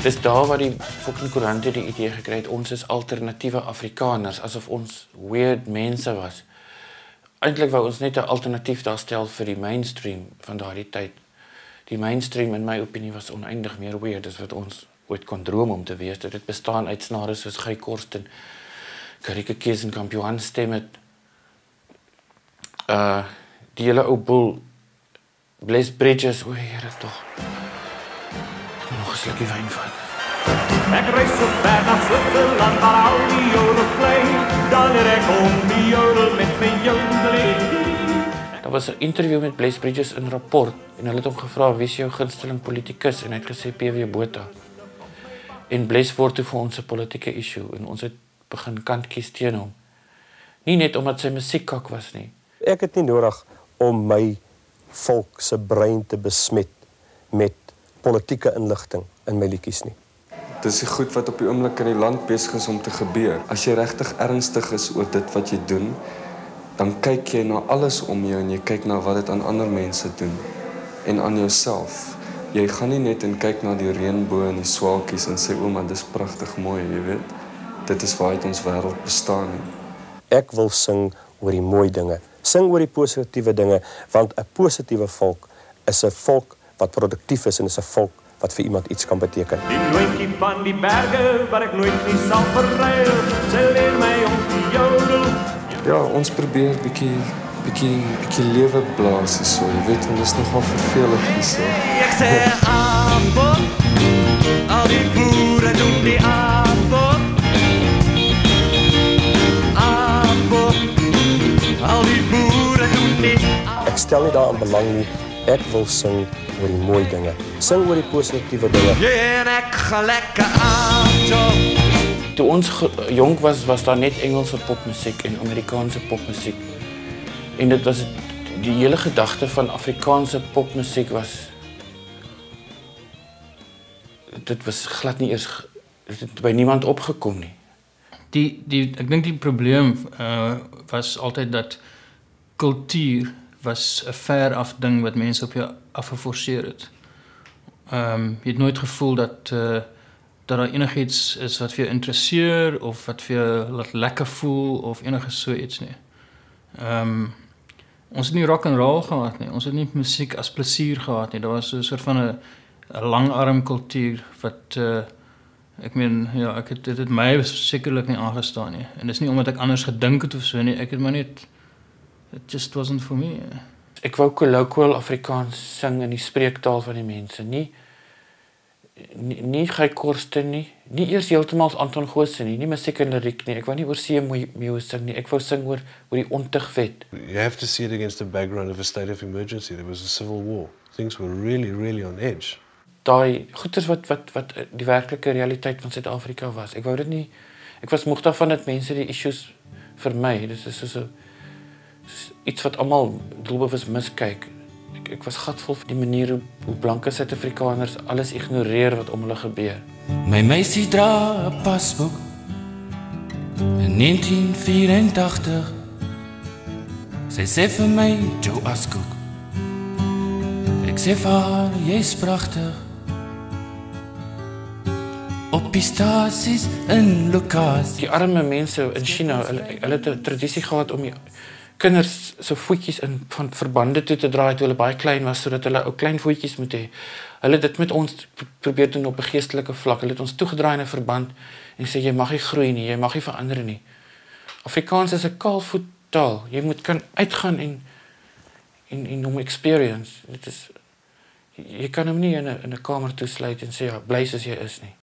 Dis daar waar die fucking koerante die idee gekry het, ons is alternatiewe Afrikaners, asof ons weird mense was. Eintlik wou ons net 'n alternatief daar stel vir die mainstream van daardie tyd. Die mainstream in my opinie was oneindig meer weird as wat ons ooit kon droom om te wees. Dit bestaan uit snare soos Guy Korsten, Karike Kees en Kampioen stem het. Die hele ou boel, Bless Bridges, o Here tog. Ek moet nog 'n slukkie wyn vat. Ek reis so ver na Switserland, waar al die jodels bly, dan leer ek om die jodel met my jodeling. Daar was 'n interview met Bless Bridges in Rapport, en hulle het hom gevra, wie is jou gunsteling politikus, en hy het gesê, PW Botha. En Bless word toe vir ons 'n politieke issue, en ons het begin kant kies teen hom. Nie net omdat sy musiekkak was nie. Ek het nie nodig om my volk se brein te besmet met politieke inligting in my liedjies nie. Dis die goed wat op die oomblik in die land besig is om te gebeur. As jy regtig ernstig is oor dit wat jy doen, dan kyk jy na alles om jou en jy kyk na wat dit aan ander mense doen en aan jouself. Jy gaan nie net en kyk na die reënboog en die swaalkies en sê, "Ouma, dis pragtig mooi, jy weet. Dit is waaruit ons wêreld bestaan nie." Ek wil sing oor die mooi dinge. Sing oor die positiewe dinge, want 'n positiewe volk is 'n volk wat produktief is en is 'n volk wat vir iemand iets kan beteken. Die nooitjie van die berge, waar ek nooit nie sal verruil, sy leer my om te jodel. Ja, ons probeer bietjie lewe blaas hierso, jy weet, want dit is nogal vervelig hierso. Ek sê aanbod, al die boere doen die aanbod. Aanbod, al die boere doen die aanbod. Ek stel nie daaraan belang nie, ek wil sing oor die mooi dinge. Sing oor die positiewe dinge. Ja, en ek gaan lekker aanjog. Toe ons jonk was daar net Engelse popmusiek en Amerikaanse popmusiek. En dit was die hele gedagte van Afrikaanse popmusiek dit was glad nie eers by niemand opgekom nie. Ek dink die probleem was altyd dat kultuur was 'n ver af ding wat mense op jou afgeforceer het. Jy het nooit gevoel dat daar enigiets is wat vir jou interesseer of wat vir jou laat lekker voel of enige so iets nie. Ons het nie rock and roll gehad nie. Ons het nie musiek as plesier gehad nie. Daar was so 'n soort van 'n langarm kultuur wat ek meen, ja, dit het my sekerlik nie aangestaan nie. En dis nie omdat ek anders gedink het of so nie. Ek het maar net it just wasn't for me. Ek wou colloquial Afrikaans sing in die spreektaal van die mense, nie Guy Korsten nie eers heeltemal as Anton Goosen nie musiek en liriek nie, ek wou nie oor see mooi sing nie, ek wou sing oor die ontigwet. You have to see it against the background of a state of emergency. There was a civil war. Things were really, really on edge. Daai goeters wat die werklike realiteit van Suid-Afrika was. Ek wou dit nie, ek was moeg daarvan dat mense die issues vermy. Dit is soos iets wat almal doelbewus miskyk. Ek was gatvol vir die manier hoe blanke Suid-Afrikaners alles ignoreer wat om hulle gebeur. My meisie dra 'n pasboek in 1984. Sy sê vir my, Joe Askoek. Ek sê vir haar, jy's pragtig. Op die stasies in lokasie. Die arme mense in China, hulle het 'n tradisie gehad om die kinders so voetjies van verbande toe te draai toe hulle baie klein was, sodat hulle ook klein voetjies moet hê. Hulle het dit met ons probeer doen op 'n geestelike vlak. Hulle het ons toegedraai in 'n verband en sê jy mag nie groei nie, jy mag nie verander nie. Afrikaans is 'n kaalvoettaal. Jy moet kan uitgaan en hom experience. Dit is jy kan hom nie in 'n kamer toesluit en sê ja, bly soos jy is nie.